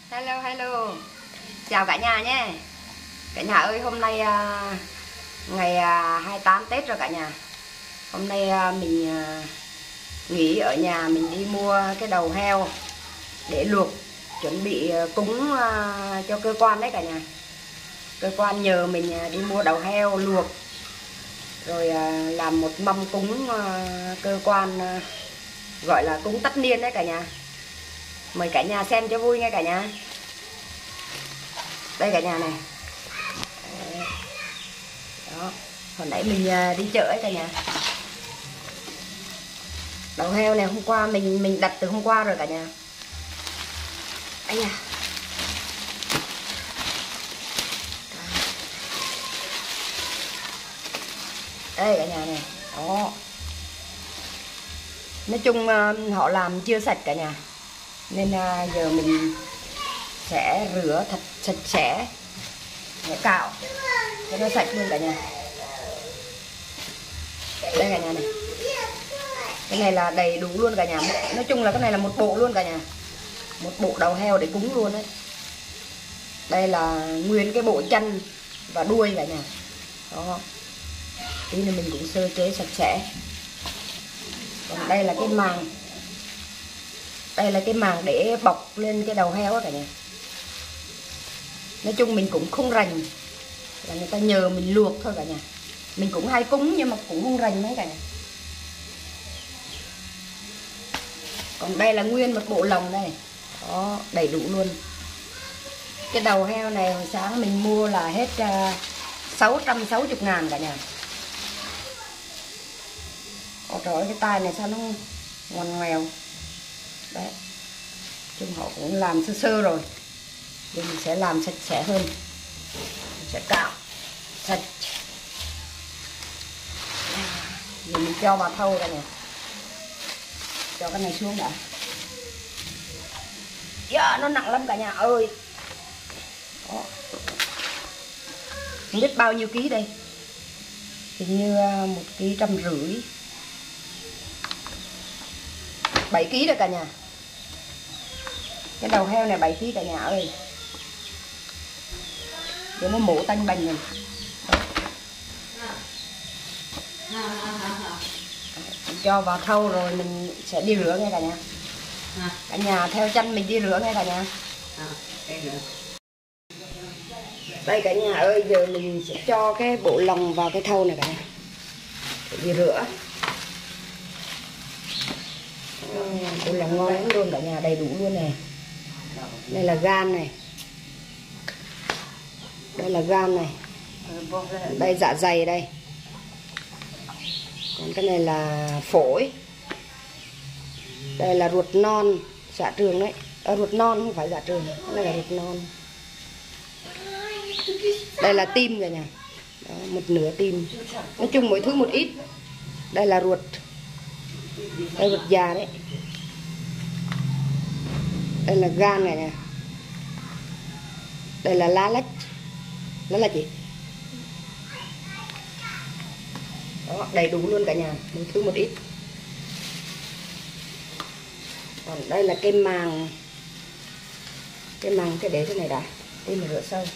Hello hello. Chào cả nhà nhé. Cả nhà ơi, hôm nay ngày 28 Tết rồi cả nhà. Hôm nay mình nghỉ ở nhà, mình đi mua cái đầu heo để luộc chuẩn bị cúng cho cơ quan đấy cả nhà. Cơ quan nhờ mình đi mua đầu heo luộc rồi làm một mâm cúng cơ quan, gọi là cúng tất niên đấy cả nhà. Mời cả nhà xem cho vui nghe cả nhà. Đây cả nhà này. Đó, hồi nãy mình đi chợ ấy cả nhà. Đầu heo này hôm qua mình đặt từ hôm qua rồi cả nhà. Ấy da. Đây cả nhà này. Đó. Nói chung họ làm chưa sạch cả nhà, nên giờ mình sẽ rửa thật sạch sẽ để cạo cho nó sạch luôn cả nhà. Đây cả nhà này, cái này là đầy đủ luôn cả nhà. Nói chung là cái này là một bộ luôn cả nhà, một bộ đầu heo để cúng luôn đấy. Đây là nguyên cái bộ chân và đuôi cả nhà. Đó, tí nữa mình cũng sơ chế sạch sẽ. Còn đây là cái màng, đây là cái màng để bọc lên cái đầu heo á cả nhà. Nói chung mình cũng không rành, là người ta nhờ mình luộc thôi cả nhà. Mình cũng hay cúng nhưng mà cũng không rành mấy cả nhà. Còn đây là nguyên một bộ lòng đây. Đó, đầy đủ luôn. Cái đầu heo này hồi sáng mình mua là hết 660.000 cả nhà. Ôi trời ơi, cái tai này sao nó ngoằn ngoèo. Đấy, chung họ cũng làm sơ sơ rồi, thì mình sẽ làm sạch sẽ hơn. Mình sẽ cạo sạch. Rồi mình cho vào thau đây nè. Cho cái này xuống đã. Yeah, nó nặng lắm cả nhà ơi. Đó. Không biết bao nhiêu ký đây. Hình như 1,5 kg. 7 kg rồi cả nhà. Cái đầu heo này 7 kg cả nhà ơi. Để nó mổ tanh bành mình. Mình cho vào thau rồi mình sẽ đi rửa nghe cả nhà. Cả nhà theo chân mình đi rửa nghe cả nhà. Đây cả nhà ơi, giờ mình sẽ cho cái bộ lòng vào cái thau này cả nhà để đi rửa. Bộ lòng ngon lắm luôn cả nhà, đầy đủ luôn này. Đây là gan này, đây là gan này, đây dạ dày đây. Còn cái này là phổi. Đây là ruột non, dạ trường đấy. Ruột non không phải dạ trường, đây là ruột non. Đây là tim rồi nè. Đó, một nửa tim. Nói chung mỗi thứ một ít. Đây là ruột, đây ruột già đấy. Đây là gan này nè. Đây là lá lách. Lá là gì? Đó, đầy đủ luôn cả nhà, mỗi thứ một ít. Còn đây là cái màng. Cái màng cái để thế này đã, để mình rửa sâu.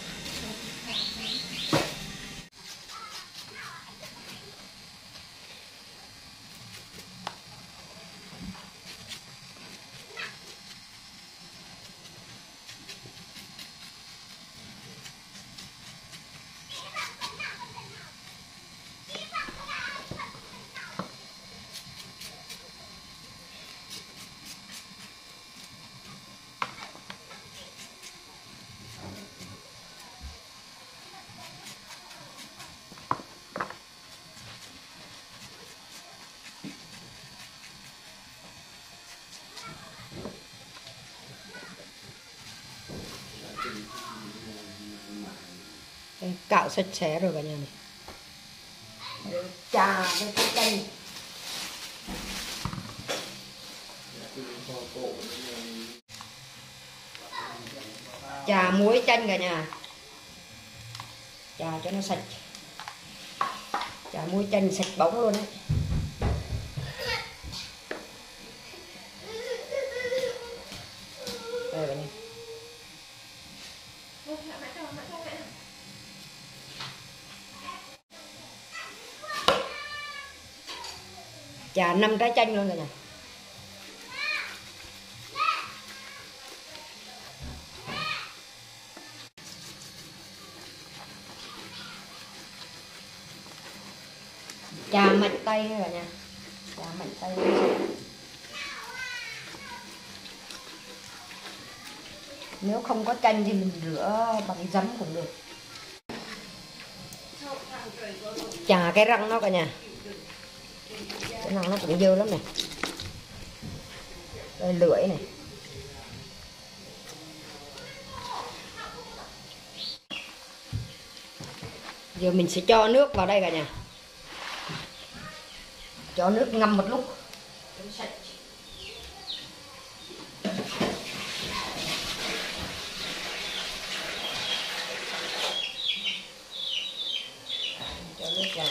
Đây, cạo sạch sẽ rồi cả nhà này. Chà với cái chanh. Chà muối chanh cả nhà. Chà cho nó sạch. Chà muối chanh sạch bóng luôn đấy. Đây cả nhà. Chà 5 trái chanh luôn cả nhà. Chà mạnh tay cả nhà. Chà mạnh tay. Nếu không có chanh thì mình rửa bằng giấm cũng được. Chà cái răng nó cả nhà. Cái răng nó cũng dơ lắm này. Đây lưỡi này. Giờ mình sẽ cho nước vào đây cả nhà. Cho nước ngâm một lúc. Cho nước vào.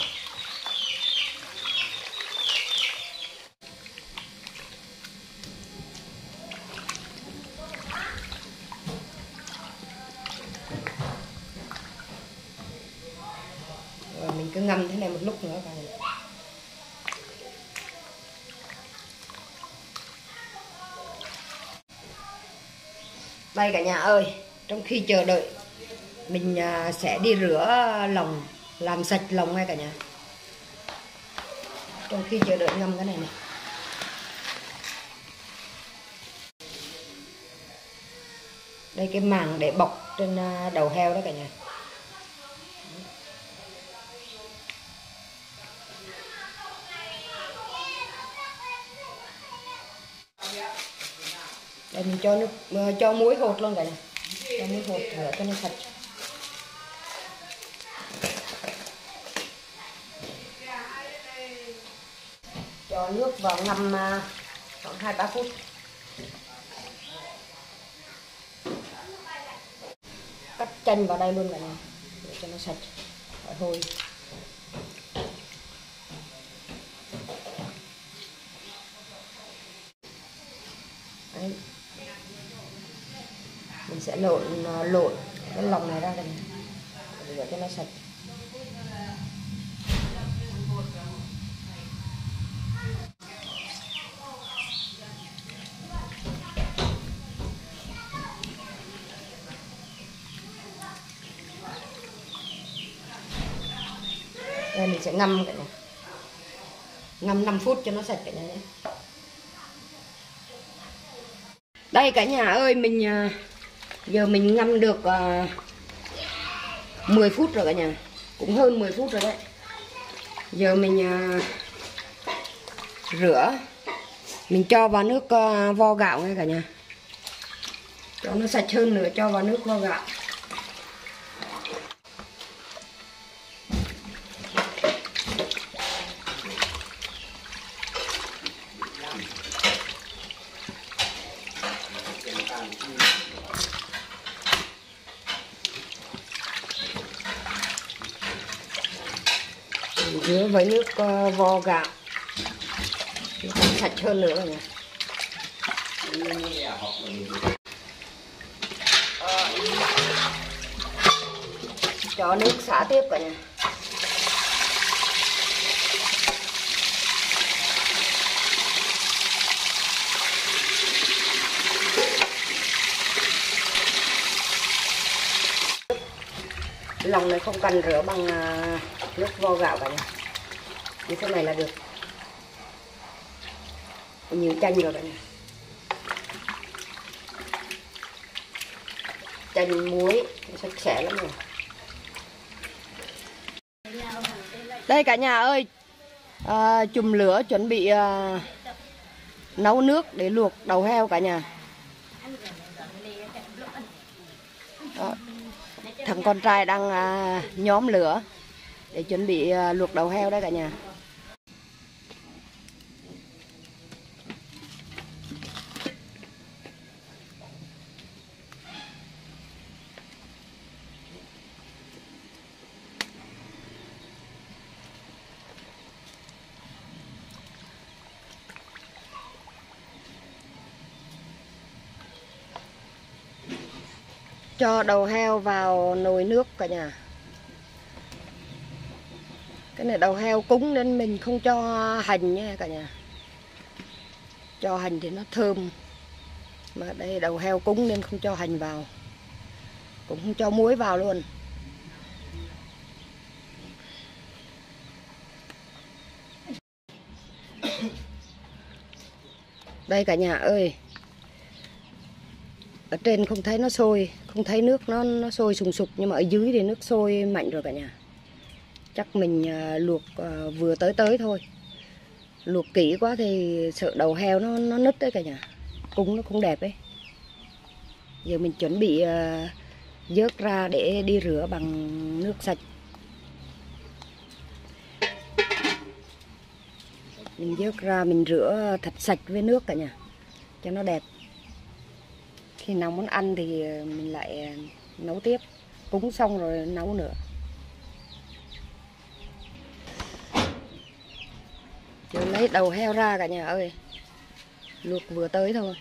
Rồi mình cứ ngâm thế này một lúc nữa cả nhà. Đây cả nhà ơi, trong khi chờ đợi mình sẽ đi rửa lòng, làm sạch lòng ngay cả nhà. Trong khi chờ đợi ngâm cái này này. Đây cái màng để bọc trên đầu heo đó cả nhà. Đây mình cho nước, cho muối hột luôn cả nhà. Cho muối hột rửa cho nó sạch. Cho nước vào ngâm khoảng 2-3 phút. Cắt chanh vào đây luôn cả nhà để cho nó sạch khỏi hôi. Đấy. Mình sẽ lộn cái lòng này ra đây để cho nó sạch. Đây mình sẽ ngâm cả nhà. Ngâm 5 phút cho nó sạch cả nhà nhé. Đây cả nhà ơi, mình giờ mình ngâm được 10 phút rồi cả nhà. Cũng hơn 10 phút rồi đấy. Giờ mình rửa. Mình cho vào nước vo gạo nghe cả nhà. Cho nó sạch hơn nữa, cho vào nước vo gạo. Rửa với nước vo gạo nó sạch hơn nữa rồi nè. Cho nước xả tiếp cả nhà. Lòng này không cần rửa bằng nước vo gạo cả nhà. Như thế này là được. Nhiều chanh rồi cả nhà. Chanh muối sạch sẽ lắm rồi. Đây cả nhà ơi, chùm lửa chuẩn bị nấu nước để luộc đầu heo cả nhà. Đó. Thằng con trai đang nhóm lửa để chuẩn bị luộc đầu heo đấy cả nhà. Cho đầu heo vào nồi nước cả nhà. Cái này đầu heo cúng nên mình không cho hành nha cả nhà. Cho hành thì nó thơm. Mà đây đầu heo cúng nên không cho hành vào. Cũng không cho muối vào luôn. Đây cả nhà ơi. Ở trên không thấy nó sôi, không thấy nước nó sôi sùng sục, nhưng mà ở dưới thì nước sôi mạnh rồi cả nhà. Chắc mình luộc vừa tới thôi. Luộc kỹ quá thì sợ đầu heo nó nứt đấy cả nhà. Cúng nó cũng đẹp ấy. Giờ mình chuẩn bị vớt ra để đi rửa bằng nước sạch. Mình vớt ra mình rửa thật sạch với nước cả nhà, cho nó đẹp. Khi nào muốn ăn thì mình lại nấu tiếp. Cúng xong rồi nấu nữa. Giờ lấy đầu heo ra cả nhà ơi. Luộc vừa tới thôi.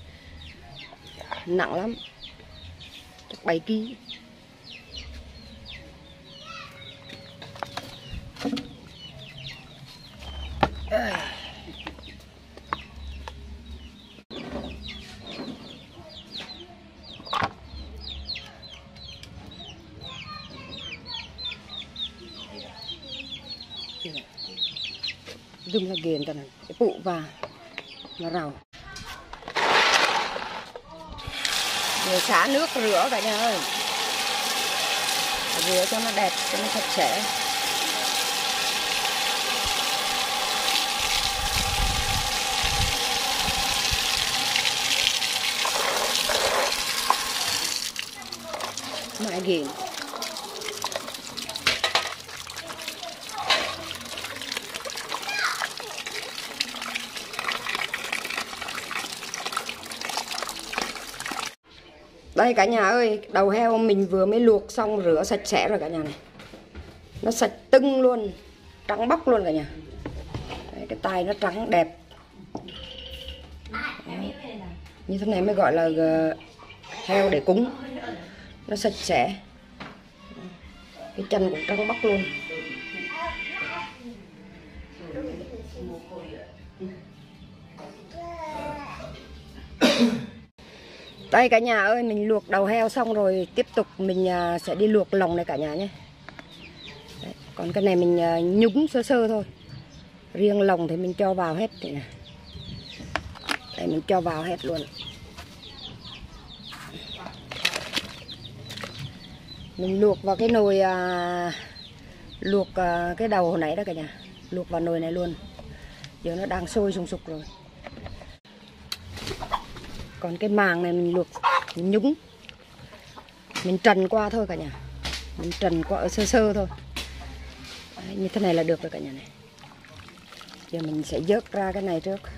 Nặng lắm. Chắc 7 kg. Dùng là ghiền cho này, cái phụ và nó rau. Rồi xả nước rửa cả nhà ơi. Rửa cho nó đẹp, cho nó sạch sẽ. Mãi ghiền. Đây cả nhà ơi, đầu heo mình vừa mới luộc xong rửa sạch sẽ rồi cả nhà này. Nó sạch tưng luôn, trắng bóc luôn cả nhà. Đấy, cái tai nó trắng đẹp. Đấy. Như thế này mới gọi là heo để cúng. Nó sạch sẽ. Cái chân cũng trắng bóc luôn. Đây cả nhà ơi, mình luộc đầu heo xong rồi tiếp tục mình sẽ đi luộc lòng này cả nhà nhé. Đấy, còn cái này mình nhúng sơ sơ thôi. Riêng lòng thì mình cho vào hết này. Đây mình cho vào hết luôn. Mình luộc vào cái nồi luộc cái đầu hồi nãy đó cả nhà. Luộc vào nồi này luôn. Giờ nó đang sôi sùng sục rồi. Còn cái màng này mình luộc, mình nhúng, mình trần qua thôi cả nhà. Mình trần qua ở sơ sơ thôi. Đấy, như thế này là được rồi cả nhà này. Giờ mình sẽ vớt ra cái này trước.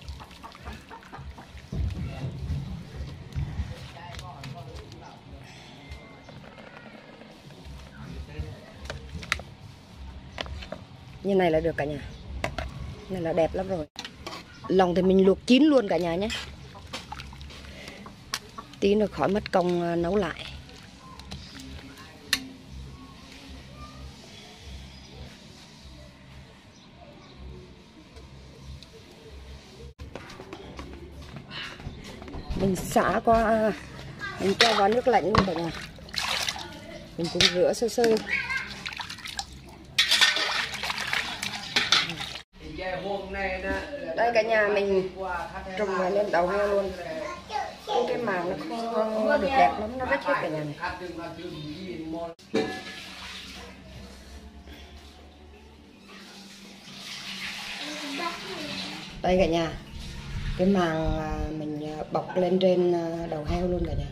Như này là được cả nhà. Này là đẹp lắm rồi. Lòng thì mình luộc chín luôn cả nhà nhé. Tí nữa khỏi mất công nấu lại. Mình xả qua, mình cho vào nước lạnh luôn cả nhà. Mình cũng rửa sơ sơ. Đây cả nhà mình trùng lên đầu heo luôn. Cái màng nó không được đẹp lắm, nó rách hết cả nhà này. Đây cả nhà, cái màng mình bọc lên trên đầu heo luôn cả nhà.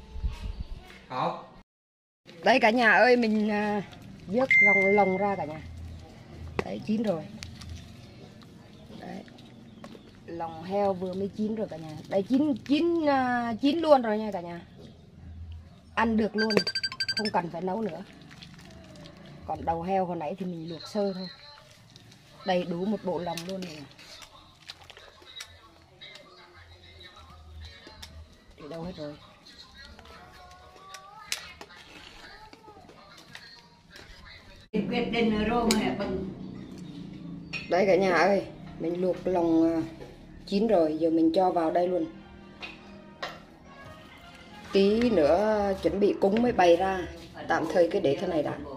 Đây cả nhà ơi, mình vớt lòng ra cả nhà. Đấy, chín rồi. Đấy. Lòng heo vừa mới chín rồi cả nhà. Đây chín luôn rồi nha cả nhà. Ăn được luôn, không cần phải nấu nữa. Còn đầu heo hồi nãy thì mình luộc sơ thôi. Đầy đủ một bộ lòng luôn này. Để đâu hết rồi. quyết định rồi mà bằng. Đấy cả nhà ơi, mình luộc lòng chín rồi, giờ mình cho vào đây luôn. Tí nữa chuẩn bị cúng mới bày ra, tạm thời cứ để thế này đã.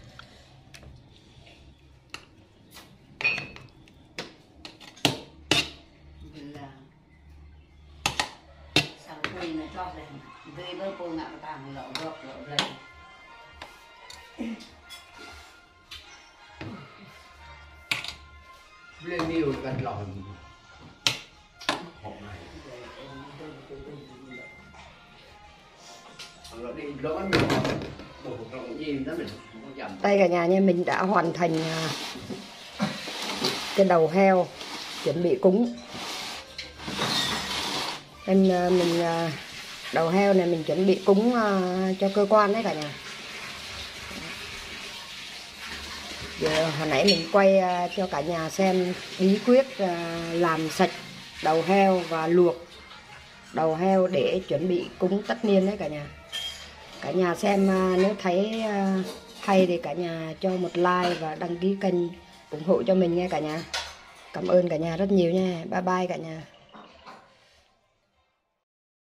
Lên nhiều gần lòi hộp này nó đi nó ăn được một lòng gì đó mình không dầm. Đây cả nhà nha, mình đã hoàn thành cái đầu heo chuẩn bị cúng. Mình đầu heo này mình chuẩn bị cúng cho cơ quan đấy cả nhà. Giờ hồi nãy mình quay cho cả nhà xem bí quyết làm sạch đầu heo và luộc đầu heo để chuẩn bị cúng tất niên đấy cả nhà. Cả nhà xem nếu thấy hay thì cả nhà cho một like và đăng ký kênh ủng hộ cho mình nha cả nhà. Cảm ơn cả nhà rất nhiều nha. Bye bye cả nhà.